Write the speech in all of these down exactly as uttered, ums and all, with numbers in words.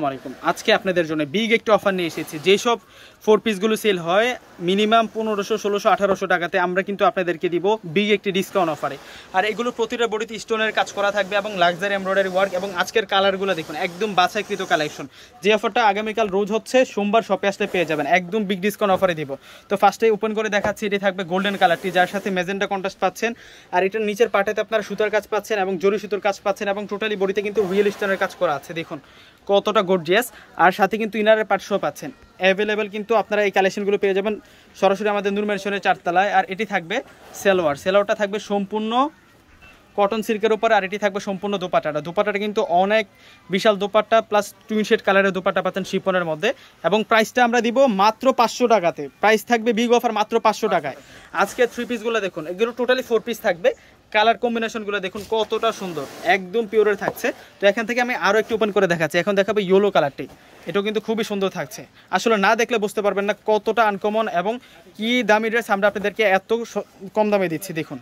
আসসালামাইকুম। আজকে আপনাদের জন্য বিগ একটা অফার নিয়ে এসেছি। যেসব ফোর পিসগুলো সেল হয় মিনিমাম পনেরোশো ষোলোশো আঠারোশো টাকাতে আমরা কিন্তু আপনাদেরকে দিব বিগ একটি ডিসকাউন্ট অফারে। আর এগুলো প্রতিটা বডিতে স্টোনের কাজ করা থাকবে এবং লাক্সারি এমব্রয়ডারি ওয়ার্ক এবং আজকের কালারগুলো দেখুন একদম বাছাইকৃত কালেকশন। যে অফারটা আগামীকাল রোজ হচ্ছে, সোমবার শপে আসলে পেয়ে যাবেন, একদম বিগ ডিসকাউন্ট অফারে দিব। তো ফার্স্টে ওপেন করে দেখাচ্ছি, এটি থাকবে গোল্ডেন কালারটি, যার সাথে ম্যাজেন্টা কন্ট্রাস্ট পাচ্ছেন। আর এটার নিচের পার্টেতে আপনারা সুতার কাজ পাচ্ছেন এবং জরি সুতোর কাজ পাচ্ছেন এবং টোটালি বডিতে কিন্তু রিয়েল স্টোনের কাজ করা আছে। দেখুন কতটা গর্জিয়াস। আর সাথে কিন্তু ইনারের পার্টসও পাচ্ছেন অ্যাভেলেবেল। কিন্তু আপনারা এই কালেকশনগুলো পেয়ে যাবেন সরাসরি আমাদের নূর ম্যানশনের চারতলায়। আর এটি থাকবে সেলোয়ার, সেলোয়ারটা থাকবে সম্পূর্ণ কটন সিল্কের উপর। আর এটি থাকবে সম্পূর্ণ দোপাট্টাটা, দোপাট্টাটা কিন্তু অনেক বিশাল দোপাট্টা প্লাস টুইন শেড কালারের দোপাট্টা পাচ্ছেন শিফনের মধ্যে। এবং প্রাইসটা আমরা দিব মাত্র পাঁচশো টাকাতে। প্রাইস থাকবে বিগ অফার মাত্র পাঁচশো টাকায়। আজকে থ্রি পিসগুলো দেখুন, এগুলো টোটালি ফোর পিস থাকবে। কালার কম্বিনেশনগুলো দেখুন কতটা সুন্দর, একদম পিওরের থাকছে। তো এখান থেকে আমি আরও একটু ওপেন করে দেখাচ্ছি। এখন দেখাবো ইয়েলো কালারটি, এটাও কিন্তু খুবই সুন্দর থাকছে। আসলে না দেখলে বুঝতে পারবেন না কতটা আনকমন এবং কি দামি ড্রেস আমরা আপনাদেরকে এত কম দামে দিচ্ছি। দেখুন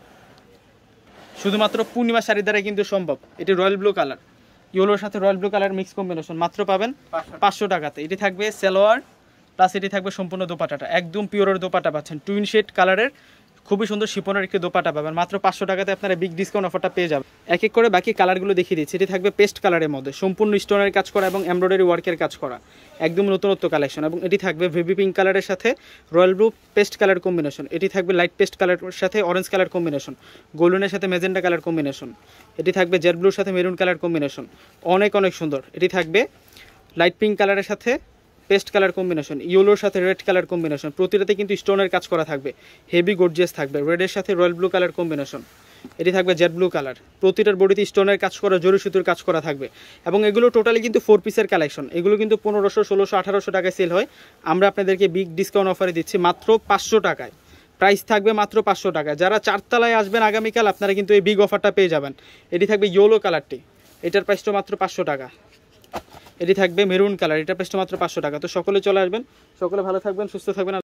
শুধুমাত্র পূর্ণিমা শাড়ি দ্বারাই কিন্তু সম্ভব। এটি রয়্যাল ব্লু কালার, ইয়েলোর সাথে royal blue colour mix combination, মাত্র পাবেন পাঁচশো টাকাতে। এটি থাকবে সালোয়ার প্লাস এটি থাকবে সম্পূর্ণ দোপাট্টাটা, একদম পিওরের দোপাট্টা পাচ্ছেন, টুইন শেড কালারের খুবই সুন্দর শিপনের একটি দোপাট্টা পাবেন। মাত্র পাঁচশো টাকাতে আপনারা বিগ ডিসকাউন্ট অফারটা পেয়ে যাবেন। এক এক করে বাকি কালারগুলো দেখিয়ে দিচ্ছি। এটি থাকবে পেস্ট কালারের মধ্যে সম্পূর্ণ স্টোনের কাজ করা এবং এমব্রয়ডারি ওয়ার্কের কাজ করা, একদম নতুনত্ব কালেকশন। এবং এটি থাকবে বেবি পিঙ্ক কালারের সাথে royal blue paste colour combination. এটি থাকবে লাইট পেস্ট কালারের সাথে অরেঞ্জ কালার কম্বিনেশন, গোল্ডেনের সাথে ম্যাজেন্টা কালার কম্বিনেশন। এটি থাকবে জেড ব্লুর সাথে মেরুন কালার কম্বিনেশন, অনেক অনেক সুন্দর। এটি থাকবে লাইট পিঙ্ক কালারের সাথে পেস্ট কালার কম্বিনেশন, ইয়েলোর সাথে রেড কালার কম্বিনেশন। প্রতিটাতে কিন্তু স্টোনের কাজ করা থাকবে, হেভি গর্জিয়াস থাকবে। রেডের সাথে রয়্যাল ব্লু কালার কম্বিনেশন। এটি থাকবে জেড ব্লু কালার, প্রতিটার বডিতে স্টোনের কাজ করা, জরি সুতোর কাজ করা থাকবে। এবং এগুলো টোটালি কিন্তু ফোর পিসের কালেকশন। এগুলো কিন্তু পনেরোশো ষোলোশো আঠারোশো টাকায় সেল হয়, আমরা আপনাদেরকে বিগ ডিসকাউন্ট অফারে দিচ্ছি মাত্র পাঁচশো টাকায়। প্রাইস থাকবে মাত্র পাঁচশো টাকায়। যারা চারতলায় আসবেন আগামীকাল আপনারা কিন্তু এই বিগ অফারটা পেয়ে যাবেন। এটি থাকবে ইয়েলো কালারটি, এটার প্রাইসটা মাত্র পাঁচশো টাকা। এটি থাকবে মেরুন কালার, এটা প্রাইসটা মাত্র পাঁচশো টাকা। তো সকলে চলে আসবেন, সকলে ভালো থাকবেন, সুস্থ থাকবেন।